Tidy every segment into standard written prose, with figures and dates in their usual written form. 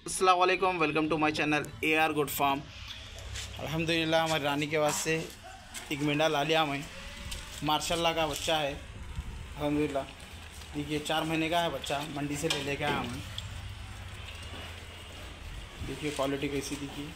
अस्सलाम वालेकुम, welcome to my channel AR good farm. अल्हम्दुलिल्लाह हमारी रानी के वास्ते एक मेंढा ला लिया मैं। मार्शाल्लाह का बच्चा है अल्हम्दुलिल्लाह। देखिए 4 महीने का है बच्चा, मंडी से ले लेके आया मैं। देखिए क्वालिटी कैसी दिखी।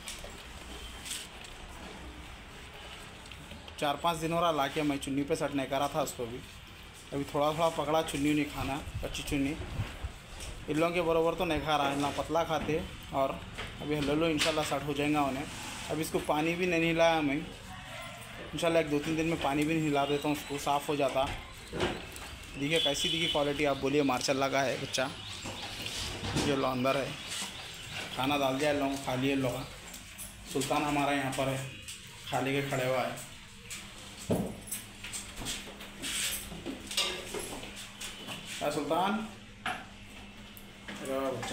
4-5 दिन हो रहा ला के मैं चुन्नी पे सेट नहीं करा था उसको भी। अभी थोड़ा थोड़ा पकड़ा, चुन्नी नहीं खाना, कच्ची चुन्नी इन लोगों के बराबर तो नहीं खा रहा है ना, पतला खाते। और अभी लो इंशाल्लाह सेट हो जाएगा उन्हें। अभी इसको पानी भी नहीं हिलाया मैं, इंशाल्लाह 1-2-3 दिन में पानी भी नहीं हिला देता हूँ, उसको साफ़ हो जाता। देखिए कैसी दिखी क्वालिटी, आप बोलिए। मार्शाल्लाह का है बच्चा। ये लो अंदर है, खाना डाल दिया लोग, खा लिए लोग। सुल्तान हमारा यहाँ पर है, खा ले के खड़े हुआ है। क्या सुल्तान बच्चा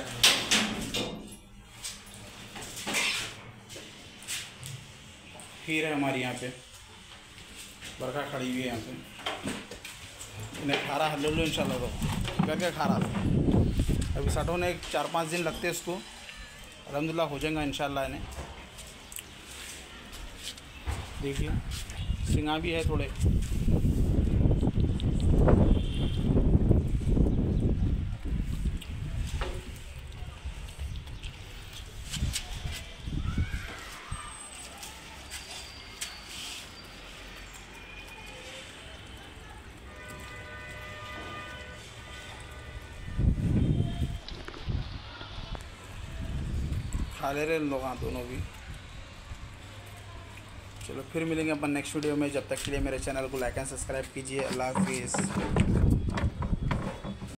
खीर है हमारी यहाँ पे, बरखा खड़ी हुई है यहाँ पे। इन्हें खा रहा है, लो इंशाल्लाह तो करके खा रहा था। अभी सटों ने 4-5 दिन लगते इसको, अल्हम्दुलिल्लाह हो जाएगा इंशाल्लाह इन्हें। देखिए सिंगा भी है थोड़े। खा ले रहे लोग दोनों भी। चलो फिर मिलेंगे अपन नेक्स्ट वीडियो में। जब तक के लिए मेरे चैनल को लाइक एंड सब्सक्राइब कीजिए। अल्लाह हाफिज़।